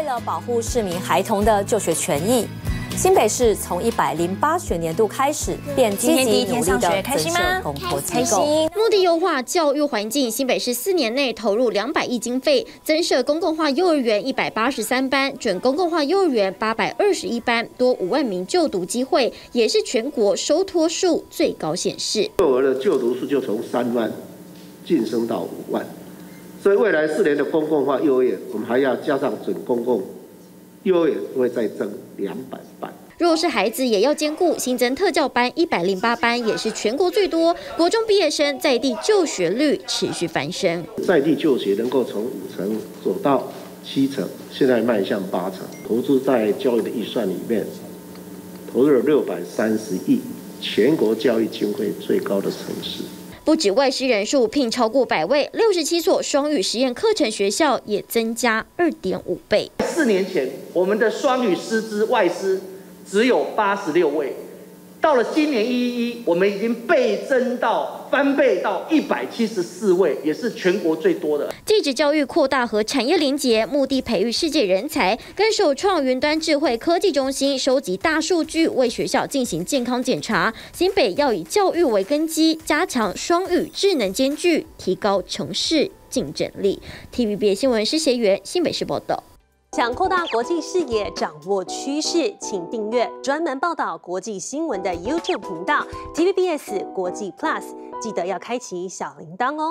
了保护市民孩童的就学权益，新北市从108学年度开始，便积极努力地增设公托机构， 目的优化教育环境。新北市4年内投入200亿经费，增设公共化幼儿园183班，准公共化幼儿园821班，多5万名就读机会，也是全国收托数最高县市。 幼儿的就读数就从3万晋升到5万，所以未来4年的公共化幼儿园，我们还要加上准公共幼儿园会再增200班。 弱势孩子也要兼顾，新增特教班108班，也是全国最多。国中毕业生在地就学率持续翻升， 在地就学能够从5成走到7成，现在迈向8成。投资在教育的预算里面，投入了630亿，全国教育经费最高的城市。 不止外师人数聘超过100位，67所双语实验课程学校也增加2.5倍。 4年前，我们的双语师资外师只有86位，到了今年111，我们已经倍增到翻倍到174位，也是全国最多的。 技职教育扩大和产业连结，目的培育世界人才，跟首创云端智慧科技中心收集大数据，为学校进行健康检查。新北要以教育为根基，加强双语智能兼具，提高城市竞争力。TVBS 新闻施协元新北市报道。 想扩大国际视野，掌握趋势，请订阅专门报道国际新闻的 YouTube 频道 TVBS 国际 Plus， 记得要开启小铃铛哦。